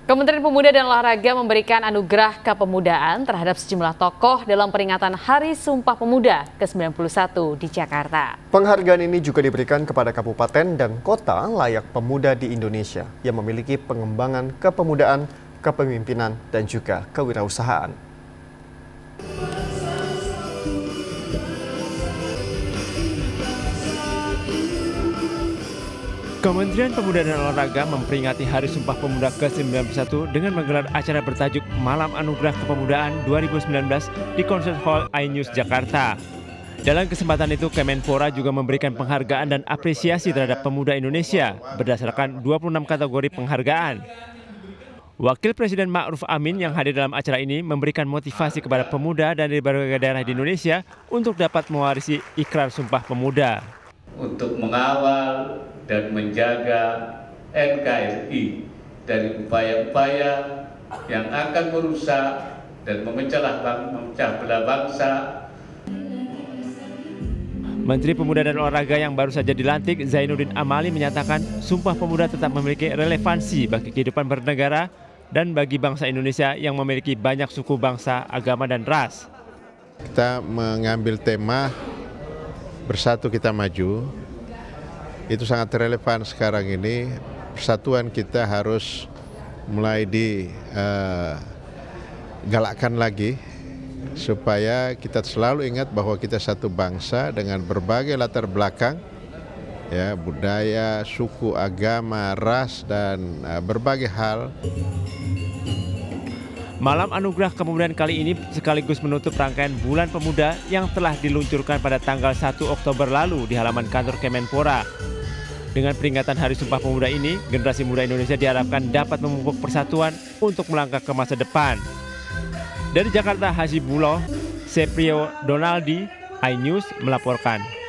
Kementerian Pemuda dan Olahraga memberikan anugerah kepemudaan terhadap sejumlah tokoh dalam peringatan Hari Sumpah Pemuda ke-91 di Jakarta. Penghargaan ini juga diberikan kepada kabupaten dan kota layak pemuda di Indonesia yang memiliki pengembangan kepemudaan, kepemimpinan, dan juga kewirausahaan. Kementerian Pemuda dan Olahraga memperingati Hari Sumpah Pemuda ke-91 dengan menggelar acara bertajuk Malam Anugerah Kepemudaan 2019 di Concert Hall iNews Jakarta. Dalam kesempatan itu, Kemenpora juga memberikan penghargaan dan apresiasi terhadap pemuda Indonesia berdasarkan 26 kategori penghargaan. Wakil Presiden Ma'ruf Amin yang hadir dalam acara ini memberikan motivasi kepada pemuda dari berbagai daerah di Indonesia untuk dapat mewarisi ikrar Sumpah Pemuda. Untuk mengawal dan menjaga NKRI dari upaya-upaya yang akan merusak dan memecah belah bangsa. Menteri Pemuda dan Olahraga yang baru saja dilantik, Zainuddin Amali, menyatakan Sumpah Pemuda tetap memiliki relevansi bagi kehidupan bernegara dan bagi bangsa Indonesia yang memiliki banyak suku, bangsa, agama, dan ras. Kita mengambil tema Bersatu Kita Maju. Itu sangat relevan sekarang ini. Persatuan kita harus mulai digalakkan lagi supaya kita selalu ingat bahwa kita satu bangsa dengan berbagai latar belakang, ya, budaya, suku, agama, ras, dan berbagai hal. Malam Anugerah Kepemudaan kali ini sekaligus menutup rangkaian Bulan Pemuda yang telah diluncurkan pada tanggal 1 Oktober lalu di halaman kantor Kemenpora. Dengan peringatan Hari Sumpah Pemuda ini, generasi muda Indonesia diharapkan dapat memupuk persatuan untuk melangkah ke masa depan. Dari Jakarta, Hasibuloh, Seprio Donaldi, iNews melaporkan.